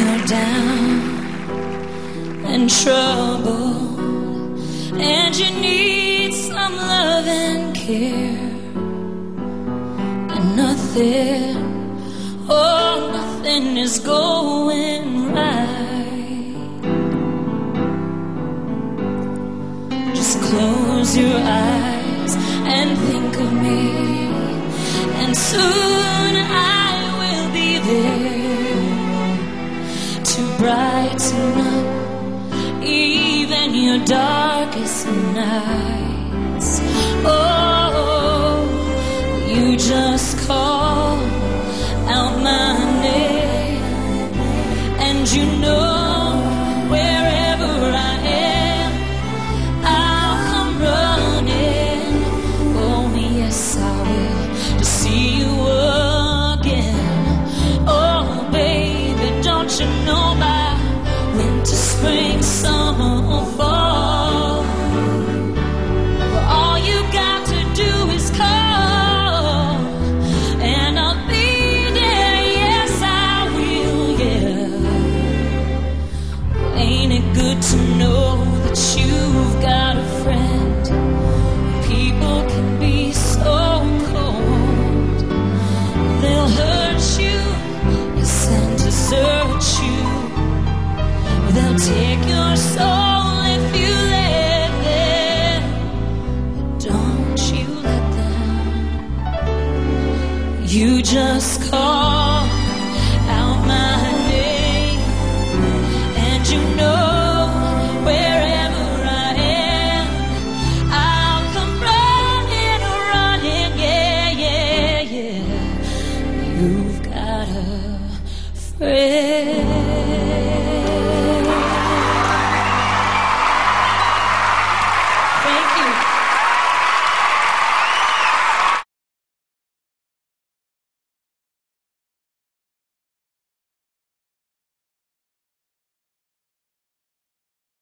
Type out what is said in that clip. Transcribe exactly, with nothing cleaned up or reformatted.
you're down and troubled and you need some love and care, and nothing, oh, nothing is going right, just close your eyes and think of me, and soon I will be there to brighten up even your darkest nights. Oh, you just call out my name, and you know wherever I am, I'll come running. Oh yes, I will, to see you again. Oh baby, don't you know by winter, spring, summer, or fall, well, all you got to do is call, and I'll be there. Yes, I will, yeah. Ain't it good to know that you've got a friend? People can be so cold, they'll hurt you, yes, and desert you. They'll take your soul if you let them. Don't you let them. You just call out my name, and you know wherever I am, I'll come running, running, yeah, yeah, yeah. You've got a friend.